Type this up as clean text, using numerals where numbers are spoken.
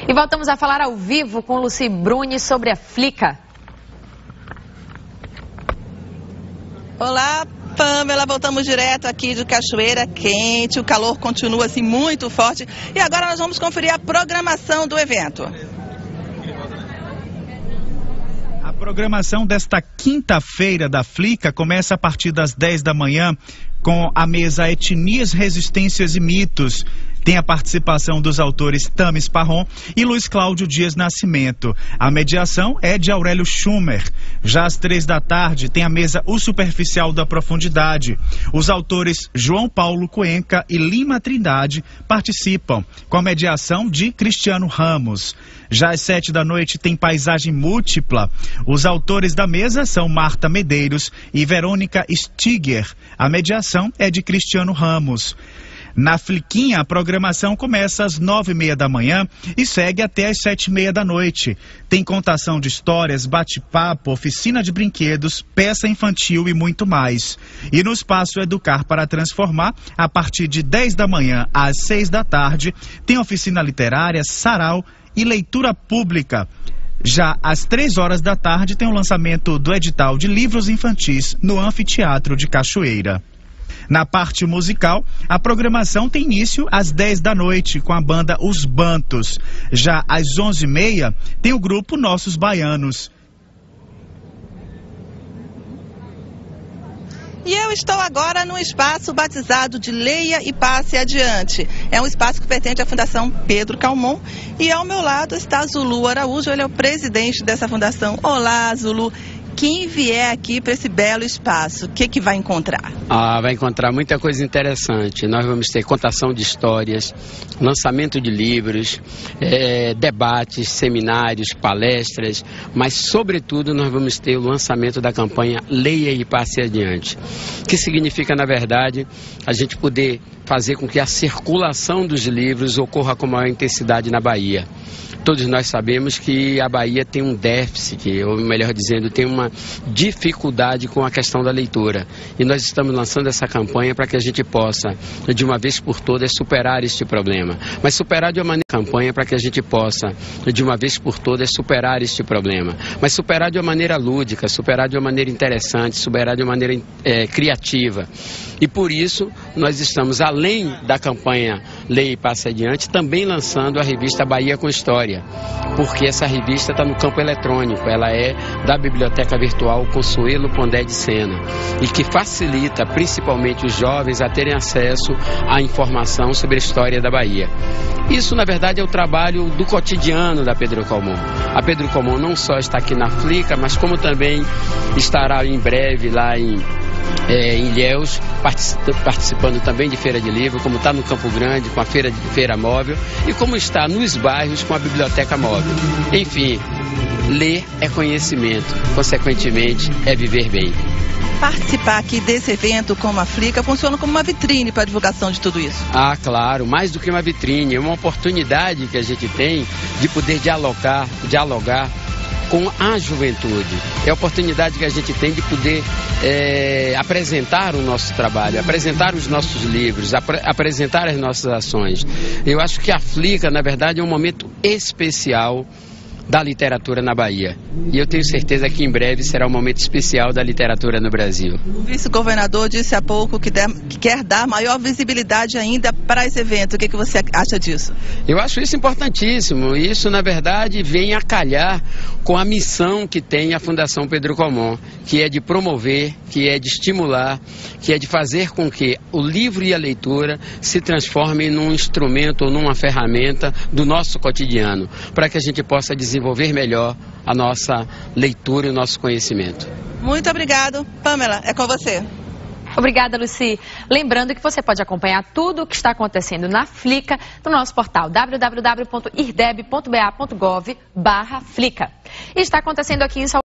E voltamos a falar ao vivo com Lucy Bruni sobre a Flica. Olá, Pamela, voltamos direto aqui de Cachoeira Quente, o calor continua assim muito forte e agora nós vamos conferir a programação do evento. A programação desta quinta-feira da Flica começa a partir das 10 da manhã com a mesa Etnias, Resistências e Mitos. Tem a participação dos autores Tamis Parron e Luiz Cláudio Dias Nascimento. A mediação é de Aurélio Schumer. Já às 3 da tarde tem a mesa O Superficial da Profundidade. Os autores João Paulo Cuenca e Lima Trindade participam, com a mediação de Cristiano Ramos. Já às 7 da noite tem Paisagem Múltipla. Os autores da mesa são Marta Medeiros e Verônica Stiger. A mediação é de Cristiano Ramos. Na Fliquinha, a programação começa às 9h30 da manhã e segue até às 7h30 da noite. Tem contação de histórias, bate-papo, oficina de brinquedos, peça infantil e muito mais. E no espaço Educar para Transformar, a partir de 10 da manhã às 6 da tarde, tem oficina literária, sarau e leitura pública. Já às 3 horas da tarde tem o lançamento do edital de livros infantis no Anfiteatro de Cachoeira. Na parte musical, a programação tem início às 10 da noite com a banda Os Bantos. Já às 11h30 tem o grupo Nossos Baianos. E eu estou agora no espaço batizado de Leia e Passe Adiante. É um espaço que pertence à Fundação Pedro Calmon e ao meu lado está Zulu Araújo, ele é o presidente dessa fundação. Olá, Zulu. Quem vier aqui para esse belo espaço, o que vai encontrar? Vai encontrar muita coisa interessante. Nós vamos ter contação de histórias, lançamento de livros, debates, seminários, palestras, mas sobretudo nós vamos ter o lançamento da campanha Leia e Passe Adiante, que significa, na verdade, a gente poder fazer com que a circulação dos livros ocorra com maior intensidade na Bahia. Todos nós sabemos que a Bahia tem um déficit, ou melhor dizendo, tem uma dificuldade com a questão da leitura. E nós estamos lançando essa campanha para que a gente possa, de uma vez por todas, superar este problema. Mas superar de uma maneira superar de uma maneira lúdica, superar de uma maneira interessante, superar de uma maneira criativa. E por isso, nós estamos, além da campanha Leia e Passe Adiante, também lançando a revista Bahia com História, porque essa revista está no campo eletrônico, ela é da Biblioteca Virtual Consuelo Pondé de Sena, e que facilita principalmente os jovens a terem acesso à informação sobre a história da Bahia. Isso, na verdade, é o trabalho do cotidiano da Pedro Calmon. A Pedro Calmon não só está aqui na Flica, mas como também estará em breve lá em Ilhéus, participando também de Feira de Livro, como está no Campo Grande com a Feira Móvel e como está nos bairros com a Biblioteca Móvel. Enfim, ler é conhecimento, consequentemente é viver bem. Participar aqui desse evento como a Flica funciona como uma vitrine para a divulgação de tudo isso? Claro, mais do que uma vitrine, é uma oportunidade que a gente tem de poder dialogar com a juventude. É a oportunidade que a gente tem de poder apresentar o nosso trabalho, apresentar os nossos livros, apresentar as nossas ações. Eu acho que a Flica, na verdade, é um momento especial da literatura na Bahia. E eu tenho certeza que em breve será um momento especial da literatura no Brasil. O vice-governador disse há pouco que quer dar maior visibilidade ainda para esse evento. O que você acha disso? Eu acho isso importantíssimo. Isso, na verdade, vem a calhar com a missão que tem a Fundação Pedro Calmon, que é de promover, que é de estimular, que é de fazer com que o livro e a leitura se transformem num instrumento ou numa ferramenta do nosso cotidiano, para que a gente possa desenvolver melhor a nossa leitura e o nosso conhecimento. Muito obrigado. Pamela, é com você. Obrigada, Lucy. Lembrando que você pode acompanhar tudo o que está acontecendo na Flica no nosso portal www.irdeb.ba.gov/Flica. E está acontecendo aqui em Salvador.